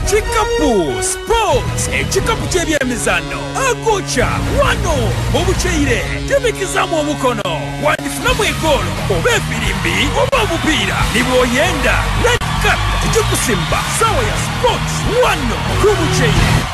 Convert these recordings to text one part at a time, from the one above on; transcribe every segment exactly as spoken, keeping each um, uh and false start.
Kikapu Sports ekikapu ky'ebyemizannyo akocha wano mu Bukyeire tebikizaamu omukono wandifunamu eggoolo oba efirimbi oba obupiira nibwoyenda red cup tujikusimba sawa ya sports wano ku Bukyeire.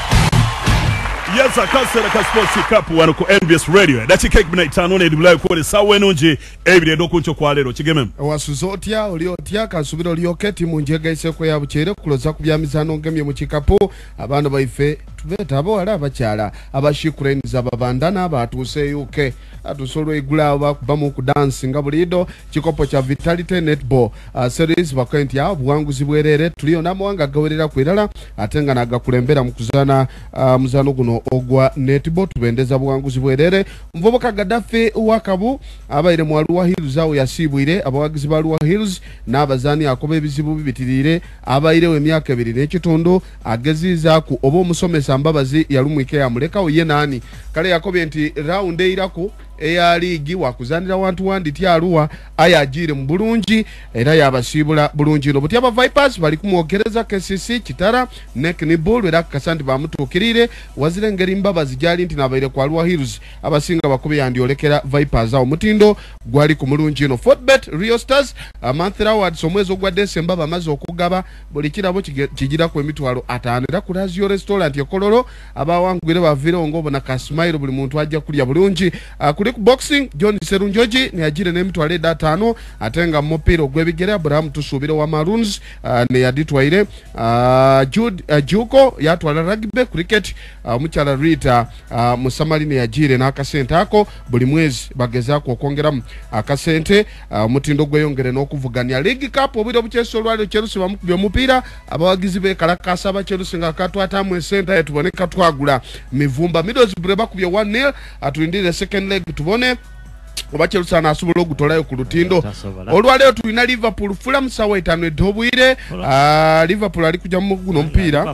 Yes, akasera ka Sports Kikapu wano ku N B S Radio. Dakika ikumi na itaano ne dibula ko sawa enonje ebire dokuncho kwa lero kigeme. Wasuzotia oliotia kasubira olioke timu njega iseko ya Bukyeire kuloza ku byamizano ngemye mu Kikapu abantu baife tubeta abo ala abakyala abashikureni za babandana abatuse yuke atusolo igula abakuba mu ku dance nga bulido kikopo cha Vitality Netball uh, series bakenti ya buwanguzi bwerere tulio namwanga gawerera kwirala atenga nagakulembera mu kuzana uh, muzano guno ogwa netball tubendeza buwanguzi bwerere mvoboka Gaddafi wakabu abaire mu Arua Hills awo yasibwire abawagizi ba Arua Hills n'abazani akoba ebizibu bibitirire abaire we myaka ebiri n'ekitundu ageziza ku obo musomesa mbabazi yalumwike ya muleka oye nani kale yakobe nti round eirako eya ligi wakuzanira wantu wandi tyaruwa ayajire mu bulungi era yabasibula bulungi no butyaba Vipers bali kumwogereza K C C Kitara nek ni bull era kasandi bamutukirire wazire ngeri mbabazi jali nti nabaire kwa Arua Hills abasinga bakube yandiolekera Vipers awo mutindo gwali ku mulungi no Fortbet Rio Stars monthly awards omwezo gwa December bamaze okugaba buli kirabo kigira ku emitwalo atano era ku Razio restaurant yokololo abawangwire bavire ongobo na kasmile buli muntu ajja kulya bulungi uh, boxing John Serunjoji ne yajire ne mitwale datano atenga mopiro gwebigere Abraham tusubire wa Maroons uh, ne yaditwaire uh, Jude uh, Juko yatwala rugby cricket uh, muchala Rita uh, musamali ne yajire na akasente ako buli mwezi bagezako okongera akasente uh, mutindo gweyongere n'okuvuganya League Cup obiro bucheso lwali Chelsea bamukubye omupira abawagizi be kalakasa ba Chelsea nga katwata mu center yetuboneka twagula mivumba Middlesbrough bakubye one nil atulindire second leg tubone oba Chelsea nasubula okutolayo ku lutindo olwaleo tulina Liverpool Fulham sawa itano edobwire uh, Liverpool ali kuja mu guno mpira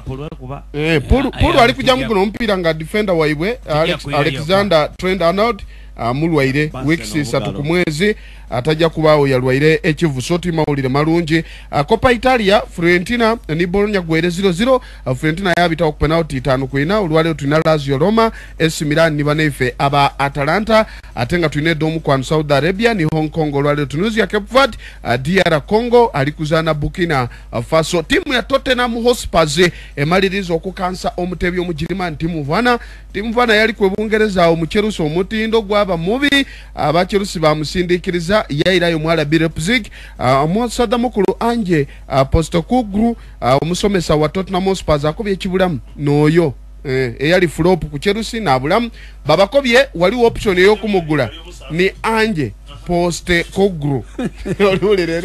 eh Paul Paul ali kuja mu guno mpira nga defender waibwe Alex, Alexander Trent-Arnold Uh, mulwaire weeks isatu ku mwezi atajja kubaawo yalwaire ekivu soti mawulire malungi uh, Copa Italia Fiorentina ni Bologna gwere zero zero uh, Fiorentina yabita ku penalty tano kuina olwale tuna Lazio Roma A C Milan ni banefe aba Atalanta atenga tuine domu kwa Saudi Arabia ni Hong Kong olwale Tunisia Cape Verde uh, D R Congo alikuzana Burkina uh, Faso timu ya Tottenham Hotspur emalirizo okukansa omutebi omujiriman timu vana timu vana yali kwebungereza omucheruso omutindo gwa aba mubi abacherusi bamusindikiriza yairayo mwala Birepzig omusada mukulu anje Postokuglu omusomesa wa Tottenham Hotspur akobye ekibulamu noyo eh eyali flop ku Chelsea na bulamu babakobye wali option eyo kumugula ni anje poste kogru olulere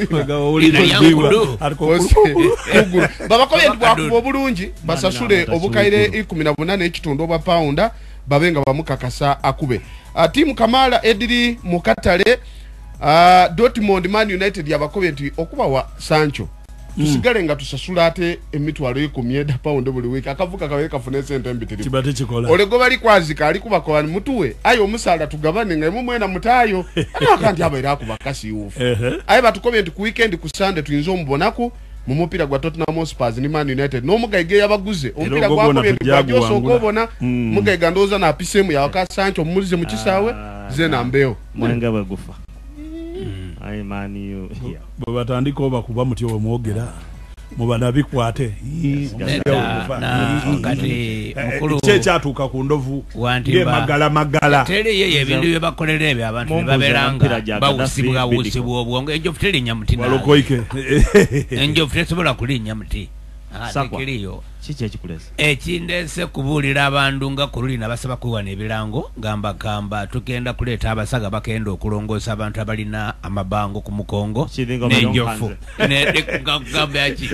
babakobye ndwa bulungi basasule obukaire ikumi na bunane ekitundu oba pounda babenga bamukakasa akube uh, timu Kamala ediri mukatale uh, Dortmund Man United yabakobe nti okuba wa Sancho mm. tusigale nga tusasula ate emitwalo ikumi pound buli week akavuka kawe kafune sente mbitiri kibate kikola olego bali kwazika ali kuba kwa mutuwe ayo omusala tugabane nga mu mwena mutayo akanti abaira kuba kasi ufu ayi batukobe nti ku weekend ku Sunday tuyinzo mbonaku mu mupira gwa Tottenham Hotspur ni Man United no mugayige yabaguze omupira gwa kwa Joso okobona mm. mugayiga ndoza na pisemu ya waka Sancho mulize mu kisawe ah, zena mbeo mwenga bagufa mm. ai mani you here baba tandika oba kuba mutyo omwogera mubana bikwate na ngati mukulu kyatuka ku ndovu ye magala magala tele ye ebintu bye bakolera ebyo abantu baberanga bawusibwa wusibwa obwongo enjofu tele nyamuti walokoike enjofu tesobola kulinya muti atikiriyo chiche ekikuleza ekindese kubulira abantu nga kulina basaba kuwana ebirango gamba gamba tugenda kuleta abasaga bakenda okulongosa abantu abalina amabango ku mukongo n'enjofu ne gamba yaki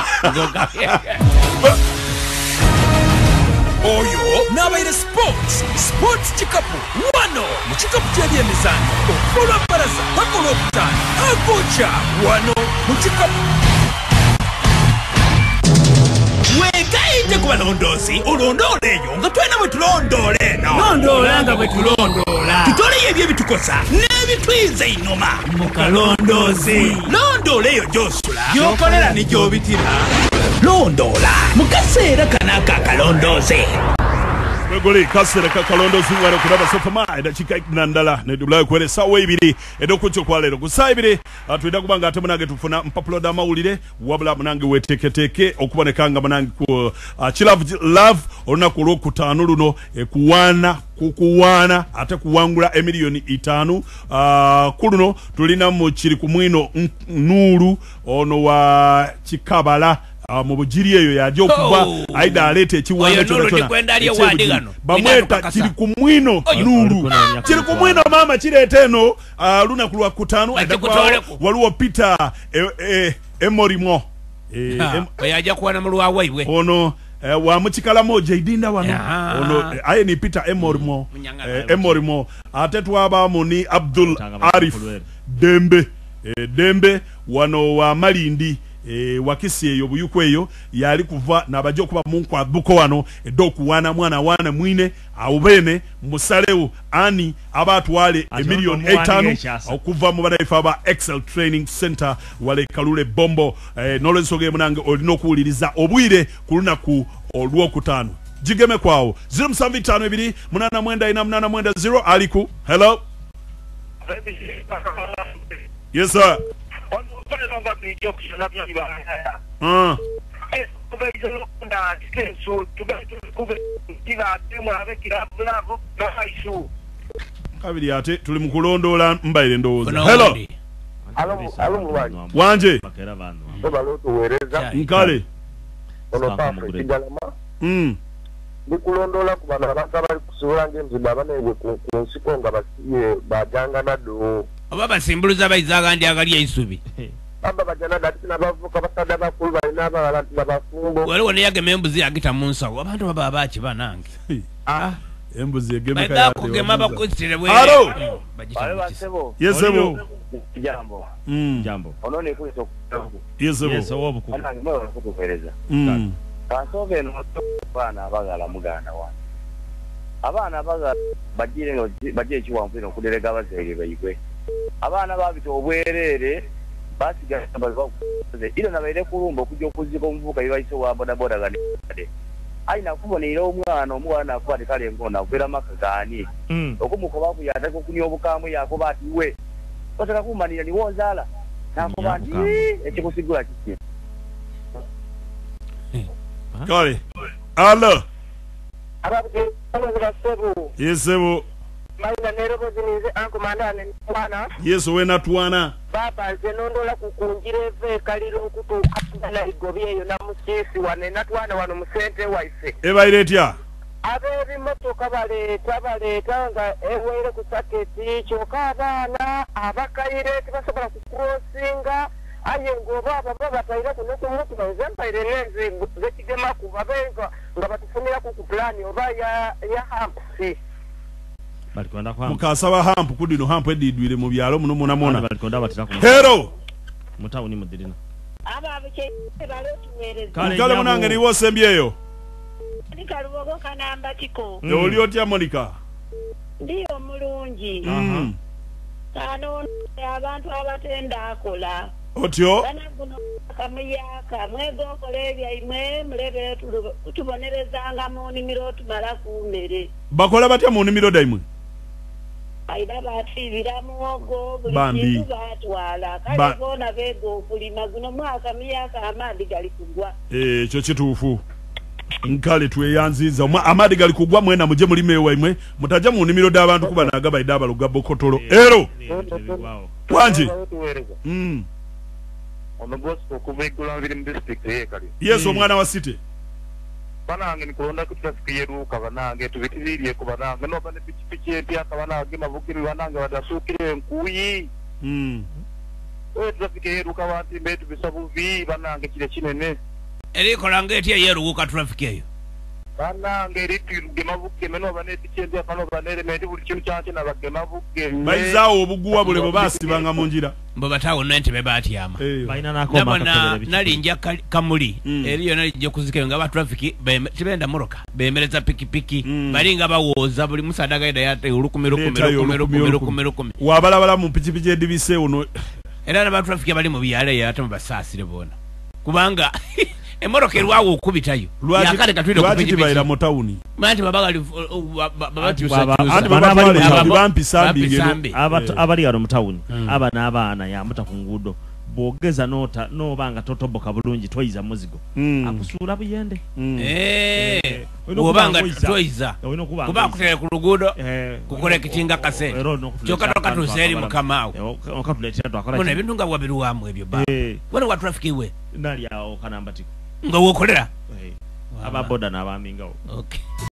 oyo nabaire sports sports Kikapu wano mu Kikapu ky'ebyemizannyo okukola baraza bakola okutana akocha wano mu Kikapu wegaite ku Kalondoozi olondole eyo nga twena bwe tulondole no londole nga bwe tulondola tutole ebyo ebitukosa ebitwize inoma mu Kalondoozi. Londoola eyo gy'osula gy'okolera ne gy'obitira. Londoola mu kaseera kanaka Kalondoozi. Gwegoli kasere ka Kalondoozi wano kulaba sofama edakika nandala ne dubula kwere sawa ibiri edokucho kwa lero kusa ibiri atwenda kubanga ate munange tufuna mpapulo da mawulire wabula munange weteketeke okubonekanga munange ku uh, chilavu love oluna ku lwokutaano luno ekuwana kukuwana ate kuwangula emiliyoni itanu uh, kuluno tulina mu kiri ku mwino nuru ono wa Kikabala Uh, mu bujiri eyo yaje okuba oh. Aida alete ekiwanga kyona bamweta kiri ku mwino nuru kiri ku mwino mama kirete eno uh, luna kulwa kutano waliwo Peter e, e, emorimo e, em, yaja kuwana mu lwawa iwe ono eh, wa mukikala moja idinda wano yeah. Ono eh, aye ni Peter emorimo eh, emorimo ate twaba muni Abdul Arif Dembe eh, Dembe wano wa Malindi E, wakisi eyo buyukweyo yali kuva nabajo kuba munku abuko wano edoku wana mwana wana mwine awubene musalewo ani abatwale emillion eitano okuva mu banaifa ba Excel Training Center wale Kalule Bombo e, nolensoge munange olina okuwuliriza obwire kuluna ku olwokutano jigeme kwawo zero seven five ebiri munana mwenda ina munana mwenda zero aliku hello yes sir Ah. Kabiri ate tuli mu kulondoola mbaire ndowooza. Hello. Alo alo mulwanyi. Wanje. Obalo tuwereza. Nkale. Ono pafe kigalama. Mm. Nikulondola ku bana abantu abali kusobola ng'emizimba abanebwe ku nsiko nga basiye bajanga naddo. Oba basimbuluza abayizaga ndi agali eisubi. Amba bajana dati nabavuka basada bakulu balina abalala nabafumbo. Waliwo ne yagema embuzi agita mu nsawo abantu baba abaaki banange. Ah. Embuzi egeme kaya ate. Kugema bakutire bwe. Alo. Bale basebo. Yesebo. Jambo. Mm. Jambo. Onone kuiso. Yesebo. Yeso obuku. Anange mwe kutupereza. Mm. Kasobe no bana abagala mugana wa. Abana abagala bajire no bajire kiwamfino kuderega bazege bayigwe. Abana babito obwerere basiga babaze ilo nabaire kulumba kujja okuziba omuvuka yibayiso wa boda boda gade aina kubonera omwana omwana akwate kale ngona kwera makagani mm. Okumukoba ku yata ko kunyo obukamu yako bati we otaka kumanira ni wonzala nako bati ekikusigula kiki Kale alo ababe ababe sebu yesebo Maina nerebo zinize anko mandane mwana yeso wena tuwana baba zenondola kukunjire ve kaliro kutu kapala igobyeyo na musisi wane natwana wano musente waife ebairetya abebi motoka bale tabale tanga ewere ku saketi choka bana abakaire tibasobola ku crossinga aye ngo baba baba taira kuno kumutu bazempa ile lenzi zekigema ku babenga nga batufunira ku plan oba ya ya hampsi mukasaba hampu kudino hampu edidwire mu byalo muno muna mona balikonda batira ku hero mutauni mudirina ababuke balo tunyereza kale munange ni wose mbyeyo ni kalubogo kanamba tiko mm. Oli otya Monica ndio mulungi mhm ano abantu abatenda akola otyo bana guno kamuyaka mwego kolebya imwe mlebe tubonerezanga mu nimiro tumala kumere bakola batya mu nimiro daimwe aida batibira muogo buli batwala kale bona bego kulima guno mwaka miyaka amadi gali kugwa eh cyo kituufu nkale tweyanziza amadi gali kugwa mwena muje mulime waimwe mutaja mu nimiro da abantu kuba nagaba idaba lugabo kotolo ero wanje mm ono boss ko kubekula biri mu district ye kali yeso mwana wa city banange nikulonda kutasikiyeruka banange tubitiriye ku banange no bane pichipichi epya kabanange mavukiri banange badasukire nkuyi mm we tubasikiyeruka bantu mbetu bisabuvi banange kile kinene eriko langeti yeruka traffic eyo banange ritiruge mavuke meno bane pichende kano banere mendi buli kintu cyane nabage mavuke baizawo obuguwa bule basi banga munjira mbo batawo nante bebatyama baina nakoma nabona nalinja kamuli eriyo nalinja kuzikeyo nga ba traffic tibenda moroka bemereza pikipiki balinga bawoza buli musadaga ida yate ulukumi lukumi lukumi lukumi wabalabala mu pikipiki edibise uno era na ba traffic bali mu byale yate mu basasire bona kubanga emoroka erwawo okubitayo yakale katwire ku pikipiki baira mu town manti babagali babati bampi sambi abali aro mu town aba n'abaana yamuta ku ngudo bogeza nota no banga totoboka bulungi twiza muzigo akusura buyende eh obanga twiza kuba kutere ku lugudo kukole kitinga kase choka toka tuzeri mukamao okatuletera twakola bona ebintu nga bwabiru wamwe ebyo ba bona wa traffic iwe nali awo kanambatiko nga wokolera aba boda na bamingawo okay